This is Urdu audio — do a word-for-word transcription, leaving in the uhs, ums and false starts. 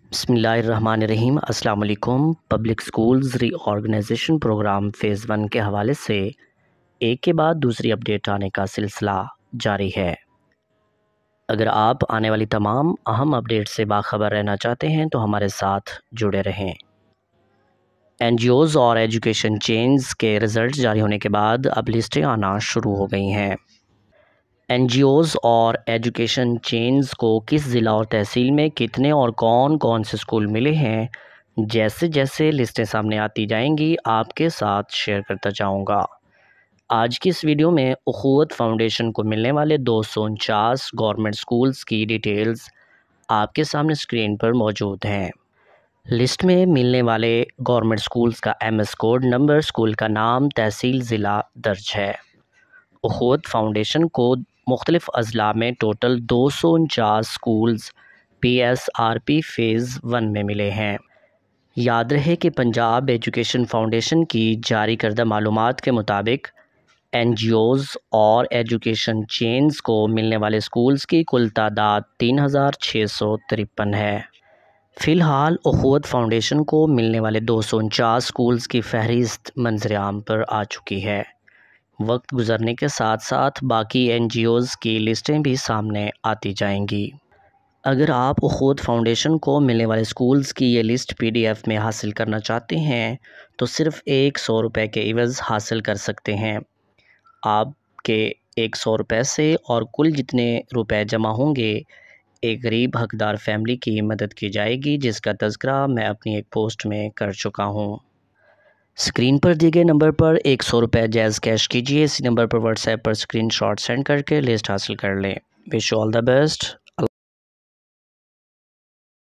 بسم اللہ الرحمن الرحیم۔ السلام علیکم۔ Public schools reorganisation programme phase one کے حوالے سے ایک کے بعد دوسری اپڈیٹ آنے کا سلسلہ جاری ہے۔ اگر آپ آنے والی تمام اہم اپڈیٹ سے باخبر رہنا چاہتے ہیں تو ہمارے ساتھ جڑے رہیں۔ این جی اوز اور ایجوکیشن چینز کے رزلٹ جاری ہونے کے بعد اب لسٹیں آنا شروع ہو گئی ہیں۔ این جی اوز اور ایجوکیشن چینز کو کس ضلع اور تحصیل میں کتنے اور کون کون سے اسکول ملے ہیں، جیسے جیسے لسٹیں سامنے آتی جائیں گی آپ کے ساتھ شیئر کرتا جاؤں گا۔ آج کی اس ویڈیو میں اخوت فاؤنڈیشن کو ملنے والے دو سو انچاس گورنمنٹ اسکولز کی ڈیٹیلز آپ کے سامنے اسکرین پر موجود ہیں۔ لسٹ میں ملنے والے گورنمنٹ اسکولز کا M S code, number, school کا نام، تحصیل، ضلع درج ہے۔ اخوت فاؤنڈیشن کو مختلف اضلاع میں ٹوٹل دو سو انچاس schools P S R P phase one میں ملے ہیں۔ یاد رہے کہ پنجاب ایجوکیشن فاؤنڈیشن کی جاری کردہ معلومات کے مطابق این جی اوز اور ایجوکیشن چینز کو ملنے والے اسکولز کی کل تعداد تین ہزار چھ سو ترپن ہے۔ فی الحال اخوت فاؤنڈیشن کو ملنے والے دو سو انچاس اسکولز کی فہرست منظر عام پر آ چکی ہے۔ وقت گزرنے کے ساتھ ساتھ باقی این جی اوز کی لسٹیں بھی سامنے آتی جائیں گی۔ اگر آپ اخوت فاؤنڈیشن کو ملنے والے اسکولز کی یہ لسٹ پی ڈی ایف میں حاصل کرنا چاہتے ہیں تو صرف ایک سو روپے کے عوض حاصل کر سکتے ہیں۔ آپ کے ایک سو روپے سے اور کل جتنے روپے جمع ہوں گے ایک غریب حقدار فیملی کی مدد کی جائے گی، جس کا تذکرہ میں اپنی ایک پوسٹ میں کر چکا ہوں۔ اسکرین پر دیے گئے نمبر پر ایک سو روپے جیز کیش کیجیے۔ اسی نمبر پر واٹس ایپ پر اسکرین شاٹ سینڈ کر کے لسٹ حاصل کر لیں۔ Wish you all the best.